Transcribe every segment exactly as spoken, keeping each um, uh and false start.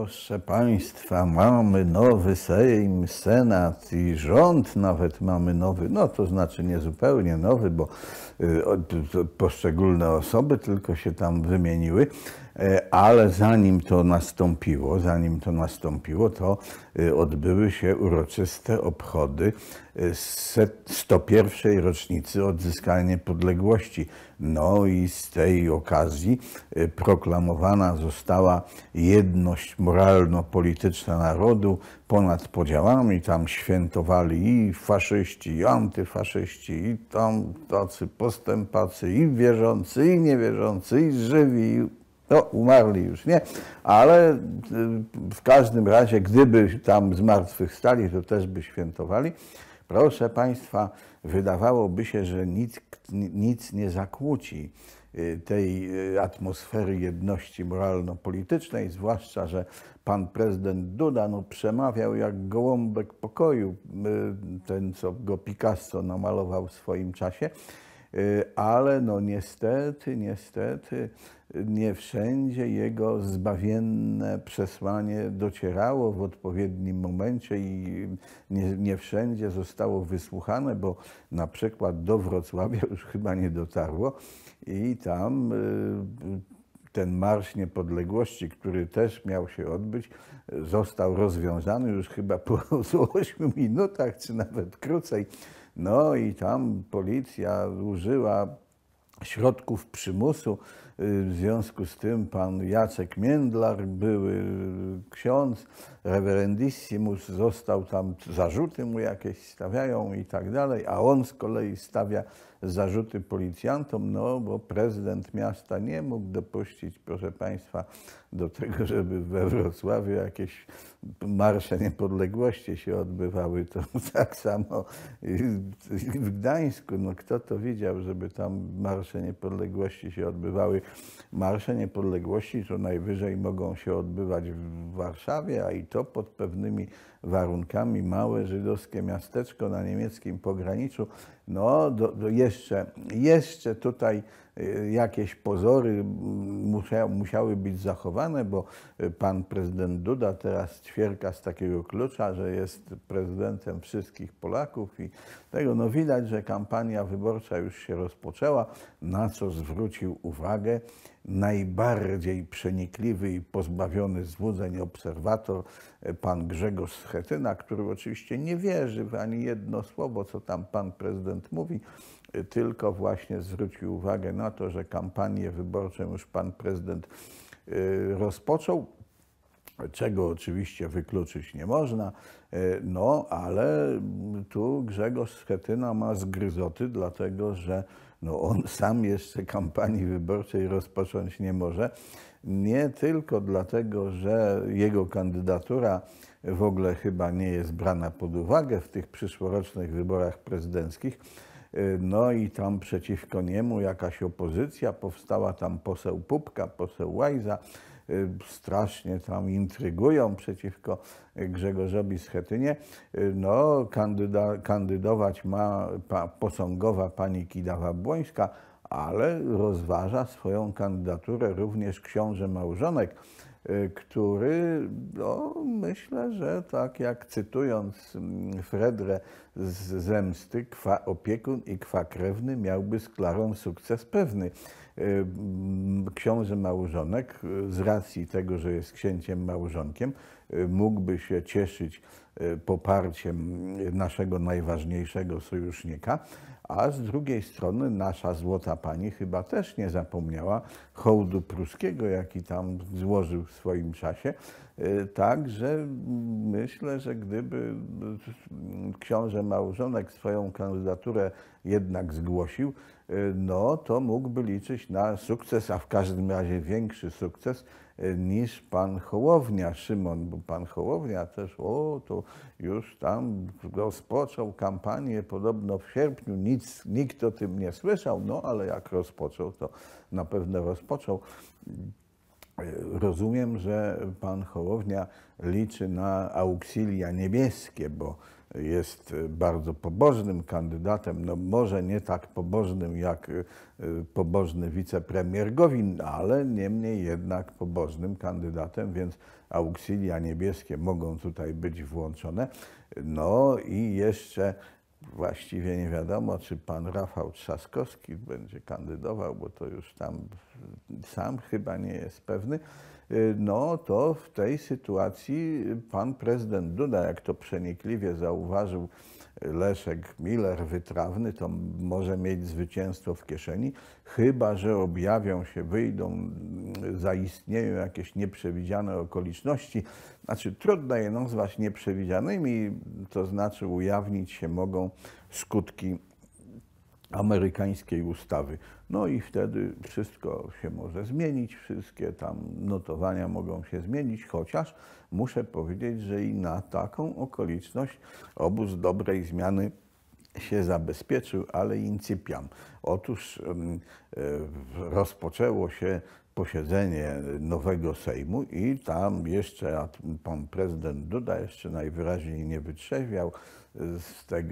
Proszę Państwa, mamy nowy Sejm, Senat i rząd nawet mamy nowy, no to znaczy nie zupełnie nowy, bo poszczególne osoby tylko się tam wymieniły, ale zanim to nastąpiło, zanim to nastąpiło, to odbyły się uroczyste obchody sto pierwszej rocznicy odzyskania niepodległości. No i z tej okazji proklamowana została jedność moralno-polityczna narodu ponad podziałami. Tam świętowali i faszyści, i antyfaszyści, i tam tacy postępacy, i wierzący, i niewierzący, i żywi, no, umarli już nie, ale w każdym razie, gdyby tam zmartwychwstali, to też by świętowali. Proszę Państwa, wydawałoby się, że nic, nic nie zakłóci tej atmosfery jedności moralno-politycznej, zwłaszcza że pan prezydent Duda no, przemawiał jak gołąbek pokoju, ten co go Picasso namalował w swoim czasie, ale no niestety, niestety nie wszędzie jego zbawienne przesłanie docierało w odpowiednim momencie i nie, nie wszędzie zostało wysłuchane, bo na przykład do Wrocławia już chyba nie dotarło i tam ten Marsz Niepodległości, który też miał się odbyć, został rozwiązany już chyba po ośmiu minutach, czy nawet krócej. No i tam policja użyła środków przymusu. W związku z tym pan Jacek Międlar, były ksiądz, rewerendissimus, został tam, zarzuty mu jakieś stawiają i tak dalej, a on z kolei stawia zarzuty policjantom, no bo prezydent miasta nie mógł dopuścić, proszę Państwa, do tego, żeby we Wrocławiu jakieś marsze niepodległości się odbywały. To tak samo w Gdańsku, no kto to widział, żeby tam marsze niepodległości się odbywały. Marsze niepodległości to najwyżej mogą się odbywać w Warszawie, a i to pod pewnymi warunkami. Małe żydowskie miasteczko na niemieckim pograniczu. No do, do jeszcze, jeszcze tutaj jakieś pozory musiały, musiały być zachowane, bo pan prezydent Duda teraz ćwierka z takiego klucza, że jest prezydentem wszystkich Polaków i tego no widać, że kampania wyborcza już się rozpoczęła, na co zwrócił uwagę najbardziej przenikliwy i pozbawiony złudzeń obserwator, pan Grzegorz Schetyna, który oczywiście nie wierzy w ani jedno słowo, co tam pan prezydent mówi, tylko właśnie zwrócił uwagę na to, że kampanię wyborczą już pan prezydent rozpoczął, czego oczywiście wykluczyć nie można, no ale tu Grzegorz Schetyna ma zgryzoty, dlatego że no, on sam jeszcze kampanii wyborczej rozpocząć nie może. Nie tylko dlatego, że jego kandydatura w ogóle chyba nie jest brana pod uwagę w tych przyszłorocznych wyborach prezydenckich, no i tam przeciwko niemu jakaś opozycja, powstała tam poseł Pupka, poseł Łajza, strasznie tam intrygują przeciwko Grzegorzowi Schetynie. No, kandyda, kandydować ma pa, posągowa pani Kidawa-Błońska, ale rozważa swoją kandydaturę również książę małżonek, który, no, myślę, że tak jak cytując Fredrę z Zemsty, kwa opiekun i kwa krewny miałby z Klarą sukces pewny. Książę małżonek z racji tego, że jest księciem małżonkiem, mógłby się cieszyć poparciem naszego najważniejszego sojusznika, a z drugiej strony nasza złota pani chyba też nie zapomniała hołdu pruskiego, jaki tam złożył w swoim czasie. Także myślę, że gdyby książę małżonek swoją kandydaturę jednak zgłosił, no to mógłby liczyć na sukces, a w każdym razie większy sukces niż pan Hołownia, Szymon, bo pan Hołownia też, o, to już tam rozpoczął kampanię, podobno w sierpniu, nic, nikt o tym nie słyszał, no ale jak rozpoczął, to na pewno rozpoczął. Rozumiem, że pan Hołownia liczy na auxilia niebieskie, bo jest bardzo pobożnym kandydatem, no może nie tak pobożnym jak pobożny wicepremier Gowin, ale niemniej jednak pobożnym kandydatem, więc auxilia niebieskie mogą tutaj być włączone. No i jeszcze właściwie nie wiadomo, czy pan Rafał Trzaskowski będzie kandydował, bo to już tam sam chyba nie jest pewny. No to w tej sytuacji pan prezydent Duda, jak to przenikliwie zauważył Leszek Miller, wytrawny, to może mieć zwycięstwo w kieszeni, chyba że objawią się, wyjdą, zaistnieją jakieś nieprzewidziane okoliczności. Znaczy trudno je nazwać nieprzewidzianymi, to znaczy ujawnić się mogą skutki amerykańskiej ustawy. No i wtedy wszystko się może zmienić, wszystkie tam notowania mogą się zmienić, chociaż muszę powiedzieć, że i na taką okoliczność obóz dobrej zmiany się zabezpieczył, ale incipient. Otóż rozpoczęło się posiedzenie nowego Sejmu i tam jeszcze pan prezydent Duda jeszcze najwyraźniej nie wytrzeźwiał z tej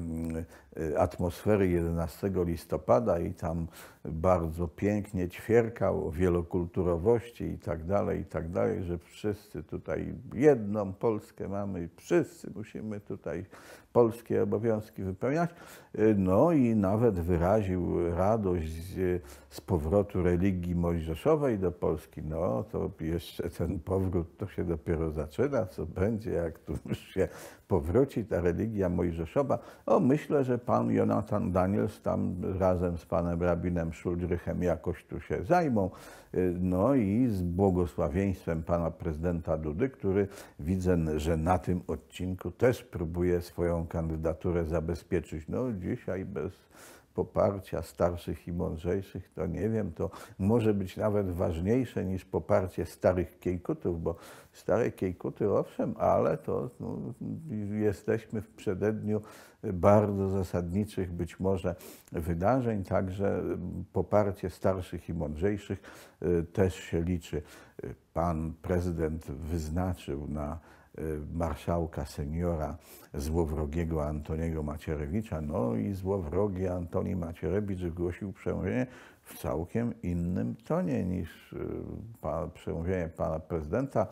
atmosfery jedenastego listopada i tam bardzo pięknie ćwierkał o wielokulturowości i tak dalej, i tak dalej, że wszyscy tutaj jedną Polskę mamy, wszyscy musimy tutaj polskie obowiązki wypełniać. No i nawet wyraził radość z, z powrotu religii mojżeszowej do Polski. No to jeszcze ten powrót to się dopiero zaczyna, co będzie, jak tu już się powróci ta religia mojżeszowa. O, myślę, że pan Jonathan Daniels tam razem z panem rabinem Szuldrychem jakoś tu się zajmą. No i z błogosławieństwem pana prezydenta Dudy, który widzę, że na tym odcinku też próbuje swoją kandydaturę zabezpieczyć. No dzisiaj bez poparcia starszych i mądrzejszych, to nie wiem, to może być nawet ważniejsze niż poparcie starych kiejkutów, bo stare kiejkuty owszem, ale to no, jesteśmy w przededniu bardzo zasadniczych być może wydarzeń, także poparcie starszych i mądrzejszych też się liczy. Pan prezydent wyznaczył na marszałka seniora złowrogiego Antoniego Macierewicza. No i złowrogi Antoni Macierewicz wygłosił przemówienie w całkiem innym tonie niż przemówienie pana prezydenta,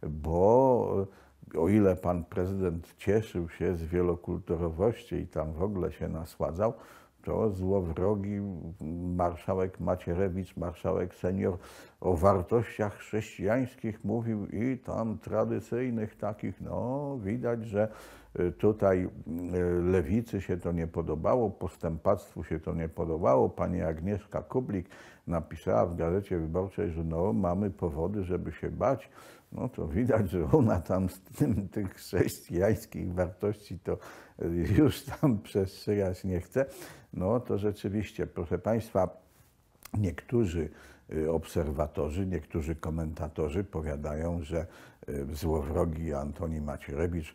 bo o ile pan prezydent cieszył się z wielokulturowości i tam w ogóle się nasładzał, to złowrogi marszałek Macierewicz, marszałek senior o wartościach chrześcijańskich mówił i tam tradycyjnych takich, no widać, że tutaj lewicy się to nie podobało, postępactwu się to nie podobało. Pani Agnieszka Kublik napisała w Gazecie Wyborczej, że no mamy powody, żeby się bać. No to widać, że ona tam z tym, tych chrześcijańskich wartości to już tam przestrzegać nie chce. No to rzeczywiście, proszę państwa, niektórzy obserwatorzy, niektórzy komentatorzy powiadają, że złowrogi Antoni Macierewicz,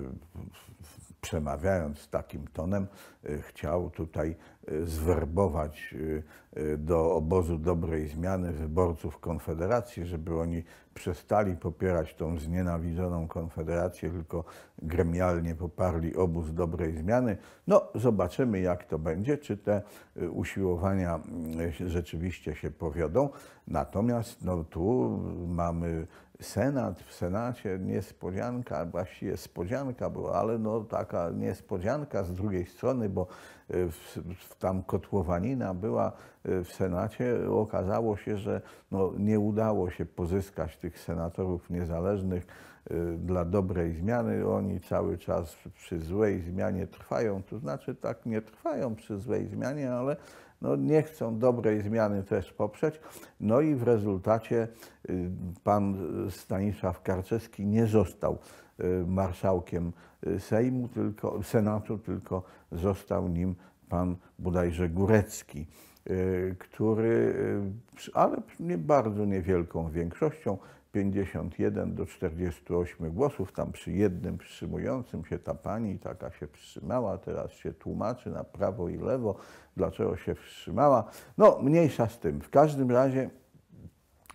przemawiając takim tonem, chciał tutaj zwerbować do obozu dobrej zmiany wyborców Konfederacji, żeby oni przestali popierać tą znienawidzoną Konfederację, tylko gremialnie poparli obóz dobrej zmiany. No, zobaczymy, jak to będzie, czy te usiłowania rzeczywiście się powiodą. Natomiast no, tu mamy Senat, w Senacie niespodzianka, właściwie spodzianka była, ale no taka niespodzianka z drugiej strony, bo w, w tam kotłowanina była w Senacie. Okazało się, że no nie udało się pozyskać tych senatorów niezależnych dla dobrej zmiany. Oni cały czas przy złej zmianie trwają, to znaczy tak nie trwają przy złej zmianie, ale no nie chcą dobrej zmiany też poprzeć. No i w rezultacie pan Stanisław Karczewski nie został marszałkiem Sejmu, tylko, Senatu, tylko został nim pan bodajże Górecki, który, ale nie bardzo niewielką większością, pięćdziesiąt jeden do czterdziestu ośmiu głosów, tam przy jednym wstrzymującym się ta pani taka się wstrzymała, teraz się tłumaczy na prawo i lewo, dlaczego się wstrzymała. No mniejsza z tym. W każdym razie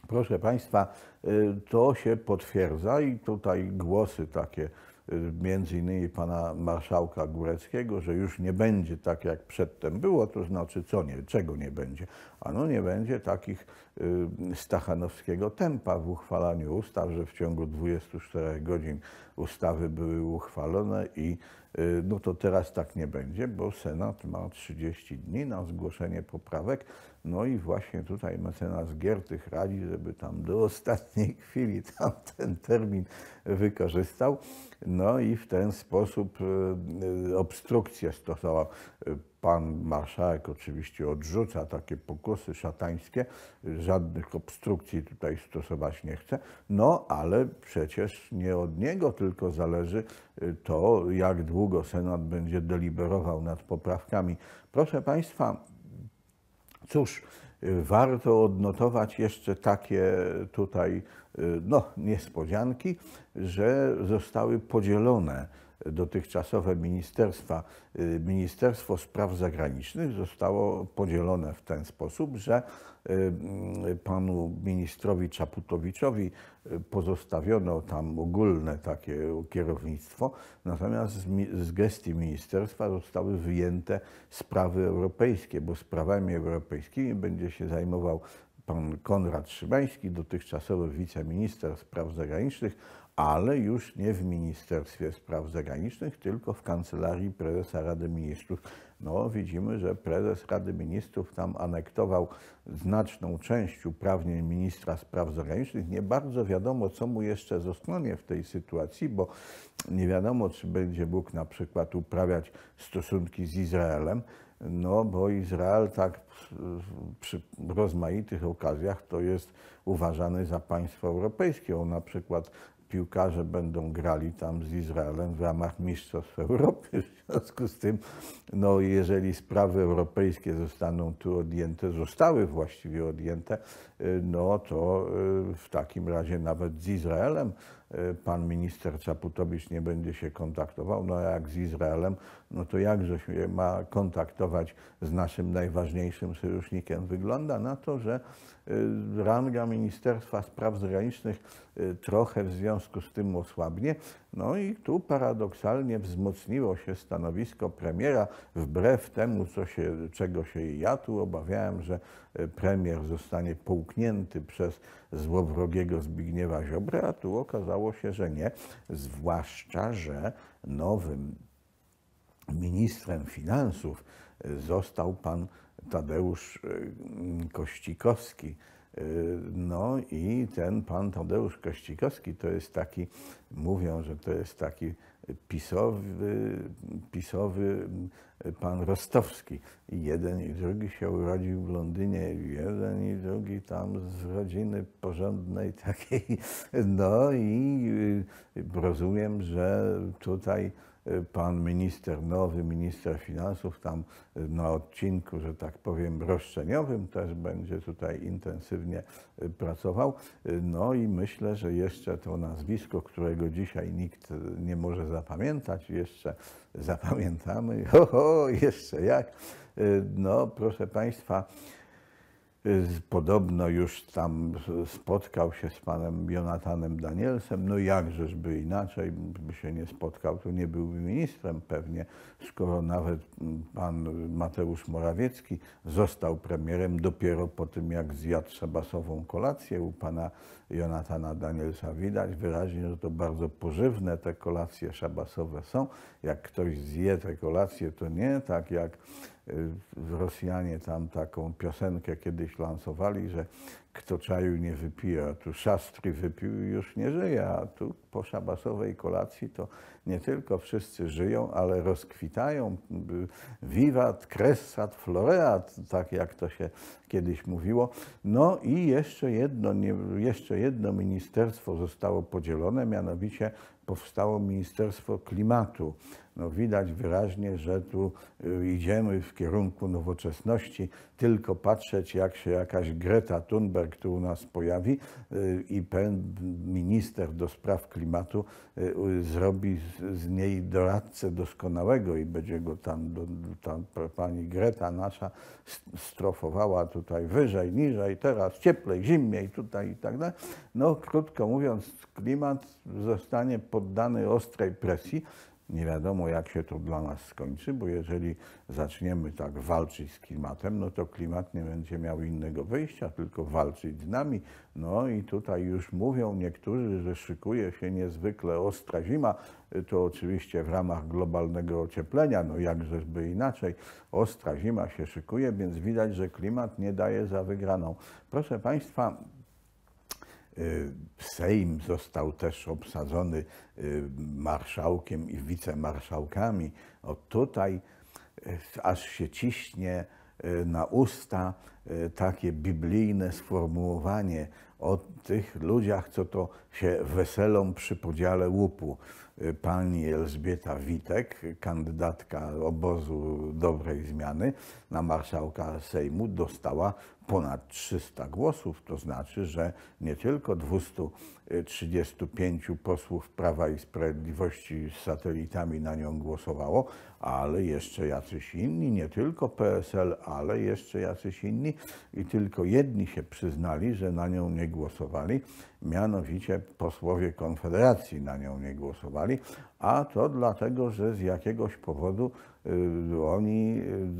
Proszę Państwa, to się potwierdza i tutaj głosy takie między innymi pana marszałka Góreckiego, że już nie będzie tak jak przedtem było, to znaczy co nie, czego nie będzie? Ano nie będzie takich stachanowskiego tempa w uchwalaniu ustaw, że w ciągu dwudziestu czterech godzin ustawy były uchwalone i no to teraz tak nie będzie, bo Senat ma trzydzieści dni na zgłoszenie poprawek. No i właśnie tutaj mecenas Giertych radzi, żeby tam do ostatniej chwili tam ten termin wykorzystał. No i w ten sposób obstrukcję stosował. Pan marszałek oczywiście odrzuca takie pokusy szatańskie, żadnych obstrukcji tutaj stosować nie chce, no ale przecież nie od niego tylko zależy to, jak długo Senat będzie deliberował nad poprawkami. Proszę Państwa, cóż, warto odnotować jeszcze takie tutaj no, niespodzianki, że zostały podzielone dotychczasowe ministerstwa. Ministerstwo Spraw Zagranicznych zostało podzielone w ten sposób, że panu ministrowi Czaputowiczowi pozostawiono tam ogólne takie kierownictwo, natomiast z gestii ministerstwa zostały wyjęte sprawy europejskie, bo sprawami europejskimi będzie się zajmował pan Konrad Szymański, dotychczasowy wiceminister spraw zagranicznych, ale już nie w Ministerstwie Spraw Zagranicznych, tylko w Kancelarii Prezesa Rady Ministrów. No, widzimy, że prezes Rady Ministrów tam anektował znaczną część uprawnień ministra spraw zagranicznych. Nie bardzo wiadomo, co mu jeszcze zostanie w tej sytuacji, bo nie wiadomo, czy będzie mógł na przykład uprawiać stosunki z Izraelem, no bo Izrael tak przy rozmaitych okazjach to jest uważany za państwo europejskie. On na przykład piłkarze będą grali tam z Izraelem w ramach Mistrzostw Europy. W związku z tym, no, jeżeli sprawy europejskie zostaną tu odjęte, zostały właściwie odjęte, no to w takim razie nawet z Izraelem pan minister Czaputowicz nie będzie się kontaktował. No jak z Izraelem, no to jakże się ma kontaktować z naszym najważniejszym sojusznikiem? Wygląda na to, że ranga Ministerstwa Spraw Zagranicznych trochę w związku z tym osłabnie. No i tu paradoksalnie wzmocniło się stanowisko premiera, wbrew temu, co się, czego się ja tu obawiałem, że premier zostanie połknięty przez złowrogiego Zbigniewa Ziobrę, a tu okazało się, że nie. Zwłaszcza, że nowym ministrem finansów został pan Tadeusz Kościkowski. No i ten pan Tadeusz Kościkowski to jest taki, mówią, że to jest taki pisowy, pisowy pan Rostowski. I jeden i drugi się urodził w Londynie, jeden i drugi tam z rodziny porządnej takiej. No i rozumiem, że tutaj pan minister, nowy minister finansów tam na odcinku, że tak powiem, roszczeniowym też będzie tutaj intensywnie pracował. No i myślę, że jeszcze to nazwisko, którego dzisiaj nikt nie może zapamiętać, jeszcze zapamiętamy. Ho, ho, jeszcze jak. No proszę Państwa, podobno już tam spotkał się z panem Jonathanem Danielsem. No jakżeżby inaczej, by się nie spotkał, to nie byłby ministrem pewnie, skoro nawet pan Mateusz Morawiecki został premierem dopiero po tym, jak zjadł szabasową kolację u pana Jonathana Danielsa. Widać wyraźnie, że to bardzo pożywne te kolacje szabasowe są. Jak ktoś zje te kolacje, to nie tak jak Rosjanie tam taką piosenkę kiedyś lansowali, że kto czaju nie wypije, a tu szastry wypił i już nie żyje, a tu po szabasowej kolacji to nie tylko wszyscy żyją, ale rozkwitają. Wiwat, crescat, floreat, tak jak to się kiedyś mówiło. No i jeszcze jedno, nie, jeszcze jedno ministerstwo zostało podzielone, mianowicie powstało Ministerstwo Klimatu. No widać wyraźnie, że tu idziemy w kierunku nowoczesności, tylko patrzeć, jak się jakaś Greta Thunberg tu u nas pojawi i pan minister do spraw klimatu zrobi z niej doradcę doskonałego i będzie go tam, tam pani Greta nasza strofowała tutaj wyżej, niżej, teraz cieplej, zimniej tutaj i tak dalej. No krótko mówiąc, klimat zostanie poddany ostrej presji. Nie wiadomo, jak się to dla nas skończy, bo jeżeli zaczniemy tak walczyć z klimatem, no to klimat nie będzie miał innego wyjścia, tylko walczyć z nami. No i tutaj już mówią niektórzy, że szykuje się niezwykle ostra zima. To oczywiście w ramach globalnego ocieplenia, no jakżeżby inaczej. Ostra zima się szykuje, więc widać, że klimat nie daje za wygraną. Proszę Państwa, Sejm został też obsadzony marszałkiem i wicemarszałkami. Od tutaj aż się ciśnie na usta takie biblijne sformułowanie o tych ludziach, co to się weselą przy podziale łupu. Pani Elżbieta Witek, kandydatka obozu Dobrej Zmiany na marszałka Sejmu, dostała ponad trzysta głosów. To znaczy, że nie tylko dwieście trzydzieści pięć posłów Prawa i Sprawiedliwości z satelitami na nią głosowało, ale jeszcze jacyś inni, nie tylko P S L, ale jeszcze jacyś inni i tylko jedni się przyznali, że na nią nie głosowali, mianowicie posłowie Konfederacji na nią nie głosowali, a to dlatego, że z jakiegoś powodu y, oni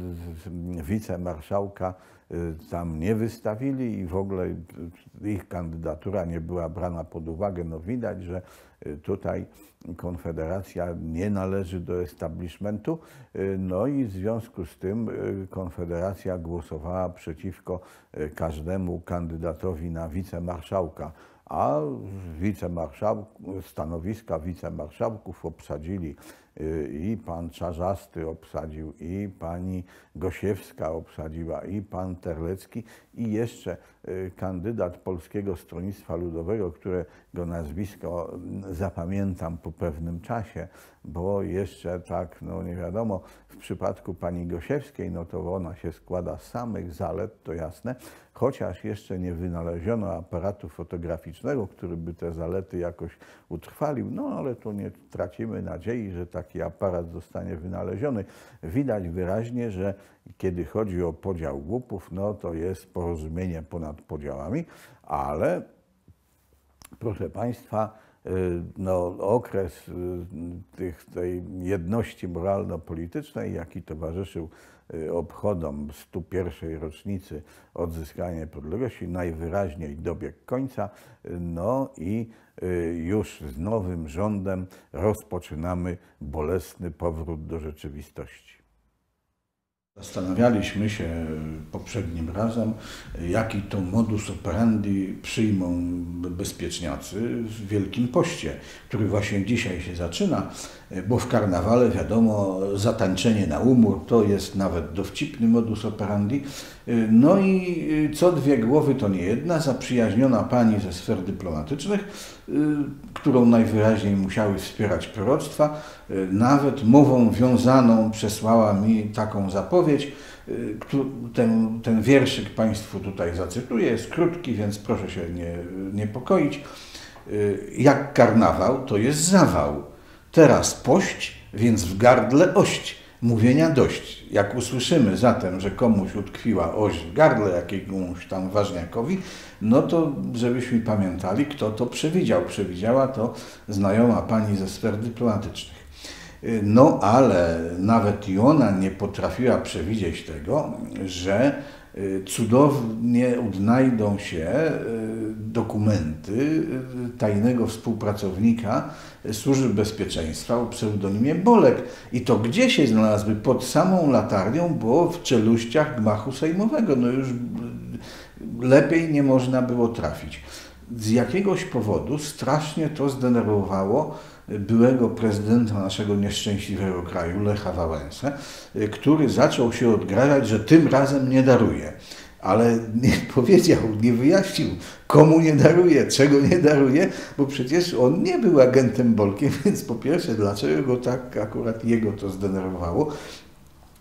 y, wicemarszałka y, tam nie wystawili i w ogóle ich kandydatura nie była brana pod uwagę. No widać, że tutaj Konfederacja nie należy do establishmentu, no i w związku z tym Konfederacja głosowała przeciwko każdemu kandydatowi na wicemarszałka, a wicemarszałk, stanowiska wicemarszałków obsadzili i pan Czarzasty obsadził, i pani Gosiewska obsadziła, i pan Terlecki, i jeszcze kandydat Polskiego Stronnictwa Ludowego, którego nazwisko zapamiętam po pewnym czasie, bo jeszcze tak, no nie wiadomo, w przypadku pani Gosiewskiej, no to ona się składa z samych zalet, to jasne, chociaż jeszcze nie wynaleziono aparatu fotograficznego, który by te zalety jakoś utrwalił, no ale tu nie tracimy nadziei, że taki aparat zostanie wynaleziony. Widać wyraźnie, że kiedy chodzi o podział łupów, no to jest porozumienie ponad podziałami, ale proszę Państwa, no, okres tych, tej jedności moralno-politycznej, jaki towarzyszył obchodom stu pierwszej rocznicy odzyskania niepodległości, najwyraźniej dobiegł końca, no i już z nowym rządem rozpoczynamy bolesny powrót do rzeczywistości. Zastanawialiśmy się poprzednim razem, jaki to modus operandi przyjmą bezpieczniacy w Wielkim Poście, który właśnie dzisiaj się zaczyna, bo w karnawale, wiadomo, zatańczenie na umór to jest nawet dowcipny modus operandi. No i co dwie głowy to nie jedna, zaprzyjaźniona pani ze sfer dyplomatycznych, którą najwyraźniej musiały wspierać proroctwa, nawet mową wiązaną przesłała mi taką zapowiedź. Ten, ten wierszyk Państwu tutaj zacytuję, jest krótki, więc proszę się nie niepokoić. Jak karnawał, to jest zawał. Teraz pość, więc w gardle ość. Mówienia dość. Jak usłyszymy zatem, że komuś utkwiła ość w gardle jakiemuś tam ważniakowi, no to żebyśmy pamiętali, kto to przewidział. Przewidziała to znajoma pani ze sfer dyplomatycznych. No ale nawet i ona nie potrafiła przewidzieć tego, że cudownie odnajdą się dokumenty tajnego współpracownika Służby Bezpieczeństwa o pseudonimie Bolek. I to gdzie się znalazły? Pod samą latarnią, bo w czeluściach gmachu sejmowego. No już lepiej nie można było trafić. Z jakiegoś powodu strasznie to zdenerwowało byłego prezydenta naszego nieszczęśliwego kraju, Lecha Wałęsę, który zaczął się odgrażać, że tym razem nie daruje. Ale nie powiedział, nie wyjaśnił, komu nie daruje, czego nie daruje, bo przecież on nie był agentem Bolkiem, więc po pierwsze, dlaczego go tak akurat jego to zdenerwowało.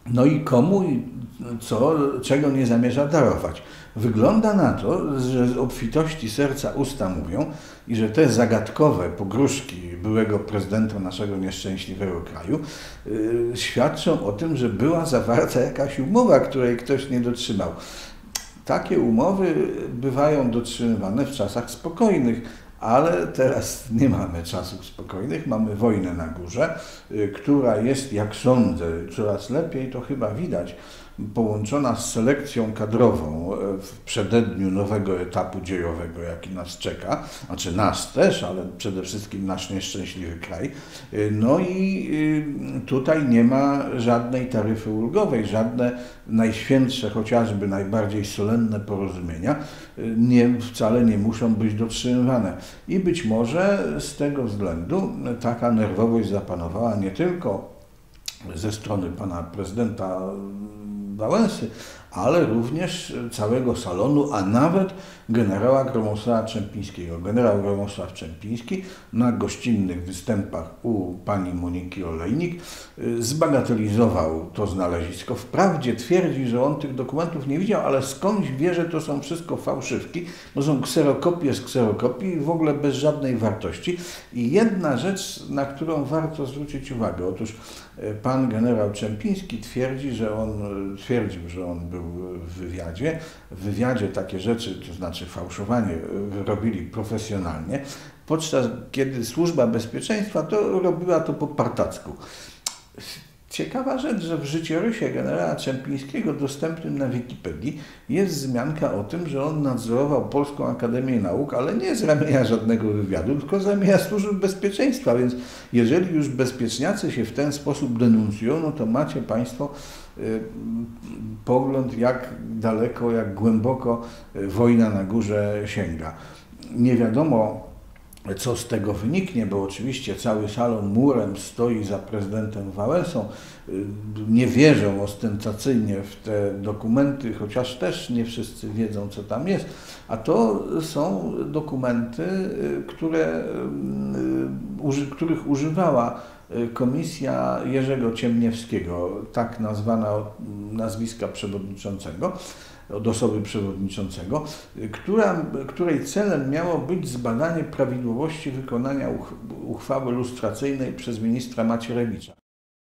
No i komu i co, czego nie zamierza darować. Wygląda na to, że z obfitości serca usta mówią i że te zagadkowe pogróżki byłego prezydenta naszego nieszczęśliwego kraju yy, świadczą o tym, że była zawarta jakaś umowa, której ktoś nie dotrzymał. Takie umowy bywają dotrzymywane w czasach spokojnych, ale teraz nie mamy czasów spokojnych, mamy wojnę na górze, która jest, jak sądzę, coraz lepiej, to chyba widać, połączona z selekcją kadrową w przededniu nowego etapu dziejowego, jaki nas czeka, znaczy nas też, ale przede wszystkim nasz nieszczęśliwy kraj. No i tutaj nie ma żadnej taryfy ulgowej, żadne najświętsze, chociażby najbardziej solenne porozumienia nie, wcale nie muszą być dotrzymywane. I być może z tego względu taka nerwowość zapanowała nie tylko ze strony pana prezydenta Wałęsy, ale również całego salonu, a nawet generała Gromosława Czempińskiego. Generał Gromosław Czempiński na gościnnych występach u pani Moniki Olejnik zbagatelizował to znalezisko. Wprawdzie twierdzi, że on tych dokumentów nie widział, ale skądś wie, że to są wszystko fałszywki, to są kserokopie z kserokopii, w ogóle bez żadnej wartości. I jedna rzecz, na którą warto zwrócić uwagę. Otóż pan generał Czempiński twierdzi, że on twierdził, że on był w wywiadzie. W wywiadzie takie rzeczy, to znaczy fałszowanie, robili profesjonalnie, podczas kiedy Służba Bezpieczeństwa to robiła to po partacku. Ciekawa rzecz, że w życiorysie generała Czempińskiego dostępnym na Wikipedii jest wzmianka o tym, że on nadzorował Polską Akademię Nauk, ale nie z ramienia żadnego wywiadu, tylko z ramienia Służby Bezpieczeństwa, więc jeżeli już bezpieczniacy się w ten sposób denuncjują, no to macie Państwo y, pogląd, jak daleko, jak głęboko wojna na górze sięga. Nie wiadomo, co z tego wyniknie, bo oczywiście cały salon murem stoi za prezydentem Wałęsą. Nie wierzą ostentacyjnie w te dokumenty, chociaż też nie wszyscy wiedzą, co tam jest. A to są dokumenty, które, których używała komisja Jerzego Ciemniewskiego, tak nazwana od nazwiska przewodniczącego, od osoby przewodniczącego, która, której celem miało być zbadanie prawidłowości wykonania uchwały lustracyjnej przez ministra Macierewicza.